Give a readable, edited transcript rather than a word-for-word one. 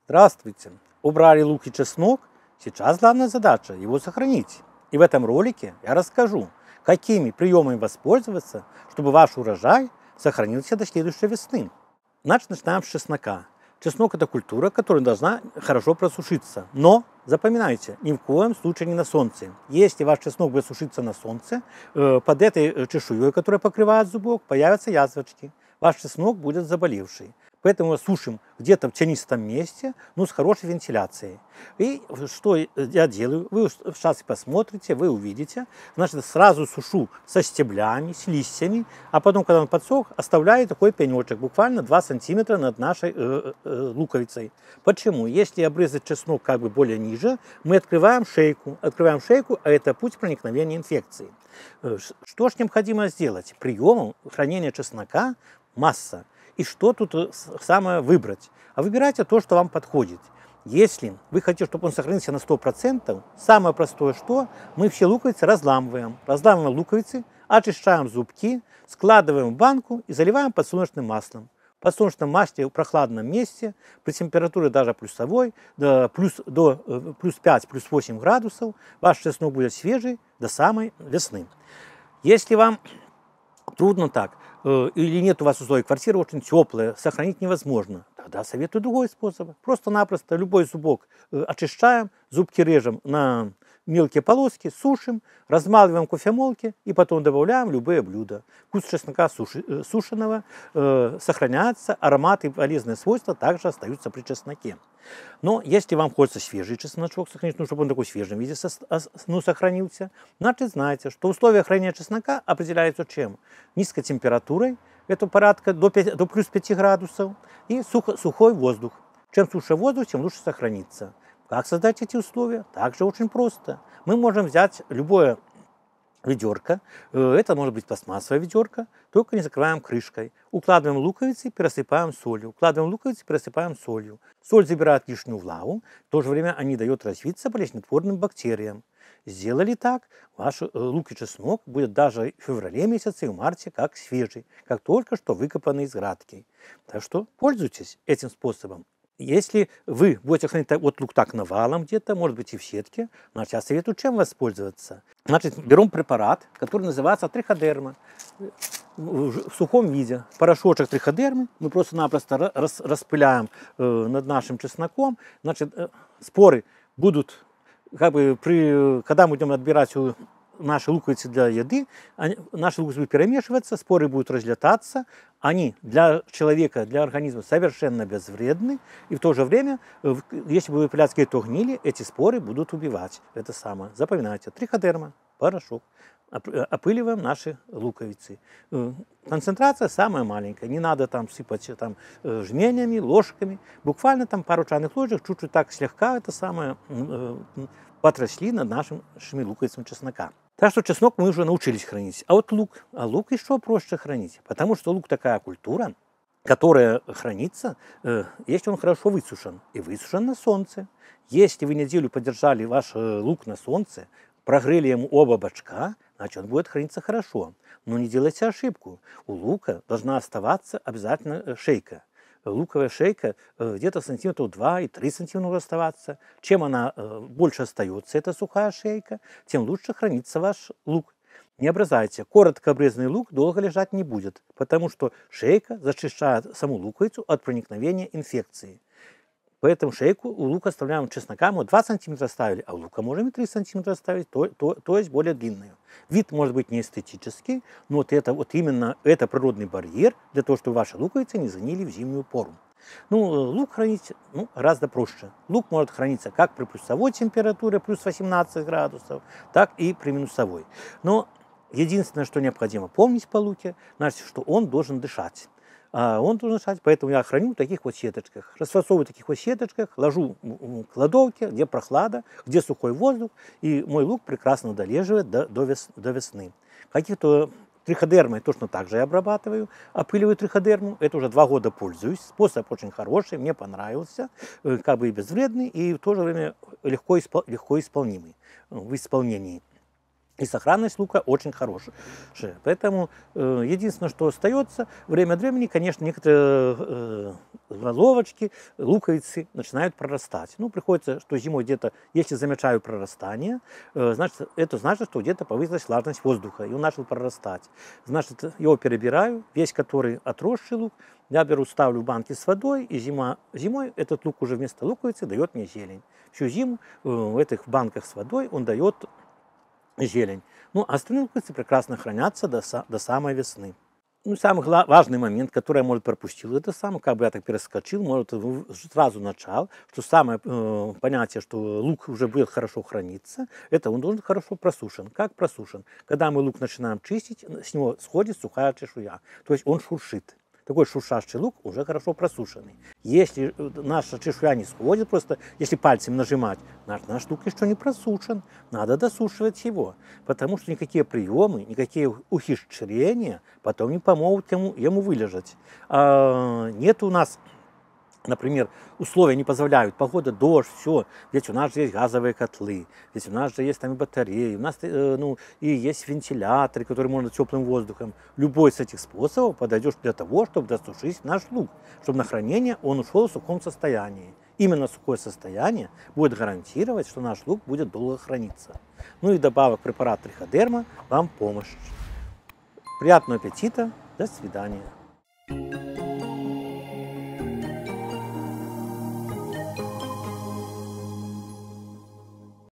Здравствуйте! Убрали лук и чеснок? Сейчас главная задача его сохранить. И в этом ролике я расскажу, какими приемами воспользоваться, чтобы ваш урожай сохранился до следующей весны. Значит, начинаем с чеснока. Чеснок – это культура, которая должна хорошо просушиться. Но, запоминайте, ни в коем случае не на солнце. Если ваш чеснок будет сушиться на солнце, под этой чешуей, которая покрывает зубок, появятся язвочки. Ваш чеснок будет заболевший. Поэтому мы сушим где-то в тенистом месте, с хорошей вентиляцией. И что я делаю? Вы сейчас посмотрите, вы увидите. Значит, сразу сушу со стеблями, с листьями, а потом, когда он подсох, оставляю такой пенечек, буквально 2 сантиметра над нашей луковицей. Почему? Если обрезать чеснок более ниже, мы открываем шейку. А это путь проникновения инфекции. Что же необходимо сделать? Приемом хранения чеснока масса. И что тут самое выбрать? А выбирайте то, что вам подходит. Если вы хотите, чтобы он сохранился на 100%, самое простое, что мы все луковицы разламываем. Разламываем луковицы, очищаем зубки, складываем в банку и заливаем подсолнечным маслом. В подсолнечном масле в прохладном месте, при температуре даже плюсовой, до плюс 5, плюс 8 градусов, ваш чеснок будет свежий до самой весны. Если вам трудно так, или нет у вас условий, квартира очень теплая, сохранить невозможно, тогда советую другой способ. Просто-напросто любой зубок очищаем, зубки режем на мелкие полоски, сушим, размалываем в кофемолке и потом добавляем любые блюда. Вкус чеснока сушеного сохраняется, аромат и полезные свойства также остаются при чесноке. Но если вам хочется свежий чесночок сохранить, чтобы он в такой свежем виде сохранился, значит, знаете, что условия хранения чеснока определяются чем? Низкой температурой, это порядка до плюс 5 градусов, и сухой воздух. Чем суше воздух, тем лучше сохранится. Как создать эти условия? Также очень просто. Мы можем взять любое ведерко, это может быть пластмассовое ведерко, только не закрываем крышкой. Укладываем луковицы, пересыпаем солью. Соль забирает лишнюю влагу, в то же время они дают развиться болезнетворным бактериям. Сделали так, ваш лук и чеснок будет даже в феврале месяце и в марте как свежий, как только что выкопанный из грядки. Так что пользуйтесь этим способом. Если вы будете хранить лук так навалом где-то, может быть и в сетке, значит, я советую чем воспользоваться. Значит, берем препарат, который называется триходерма. В сухом виде порошочек триходермы мы просто-напросто распыляем над нашим чесноком. Значит, споры будут, когда мы будем отбирать наши луковицы для еды, наши луковицы будут перемешиваться, споры будут разлетаться, они для человека, для организма совершенно безвредны, и в то же время, если вы выпилять какие-то гнили, эти споры будут убивать. Это самое. Запоминайте, триходерма, порошок. Опыливаем наши луковицы. Концентрация самая маленькая, не надо сыпать жменями, ложками, буквально пару чайных ложек, чуть-чуть так слегка потросли над нашими луковицами чеснока. Так что чеснок мы уже научились хранить. А лук еще проще хранить, потому что лук такая культура, которая хранится, если он хорошо высушен, и высушен на солнце. Если вы неделю подержали ваш лук на солнце, прогрели ему оба бочка, значит, он будет храниться хорошо. Но не делайте ошибку. У лука должна оставаться обязательно шейка. Луковая шейка где-то сантиметров 2 и 3 сантиметра оставаться. Чем она больше остается, эта сухая шейка, тем лучше хранится ваш лук. Не обрезайте. Коротко обрезанный лук долго лежать не будет, потому что шейка защищает саму луковицу от проникновения инфекции. Поэтому шейку у лука оставляем чеснока, мы 2 сантиметра оставили, а у лука можем и 3 сантиметра оставить, то есть более длинную. Вид может быть не эстетический, но именно это природный барьер для того, чтобы ваши луковицы не загнили в зимнюю пору. Лук хранить гораздо проще. Лук может храниться как при плюсовой температуре, плюс 18 градусов, так и при минусовой. Но единственное, что необходимо помнить по луке, значит, что он должен дышать. Поэтому я храню в таких сеточках. Расфасовываю в таких сеточках, ложу в кладовке, где прохлада, где сухой воздух, и мой лук прекрасно долеживает до весны. Каких-то триходермой точно так же я обрабатываю, опыливаю триходерму. Это уже 2 года пользуюсь. Способ очень хороший, мне понравился, и безвредный, и в то же время легко исполнимый в исполнении. И сохранность лука очень хорошая. Поэтому единственное, что остается, время от времени, конечно, некоторые головочки, луковицы начинают прорастать. Ну, приходится, что зимой где-то, если замечаю прорастание, значит, это значит, что где-то повысилась влажность воздуха, и он начал прорастать. Значит, его перебираю, весь который отросший лук, я беру, ставлю в банки с водой, и зимой этот лук уже вместо луковицы дает мне зелень. Всю зиму в этих банках с водой он дает зелень. Ну, а остальные луковицы прекрасно хранятся до самой весны. Ну, самый важный момент, который я, может, пропустил, это самое, как бы я так перескочил, может, сразу начал, что самое понятие, что лук уже будет хорошо храниться, это он должен хорошо просушен. Как просушен? Когда мы лук начинаем чистить, с него сходит сухая чешуя, то есть он шуршит. Такой шуршащий лук уже хорошо просушенный. Если наша чешуя не сходит, просто если пальцем нажимать, наш лук еще не просушен. Надо досушивать его, потому что никакие приемы, никакие ухищрения потом не помогут ему вылежать. Нет у нас, например, условия не позволяют, погода, дождь, все. Ведь у нас же есть газовые котлы, ведь у нас же есть там и батареи, у нас и есть вентиляторы, которые можно теплым воздухом. Любой из этих способов подойдет для того, чтобы досушить наш лук, чтобы на хранение он ушел в сухом состоянии. Именно сухое состояние будет гарантировать, что наш лук будет долго храниться. Ну и добавок препарат триходерма вам помощь. Приятного аппетита, до свидания.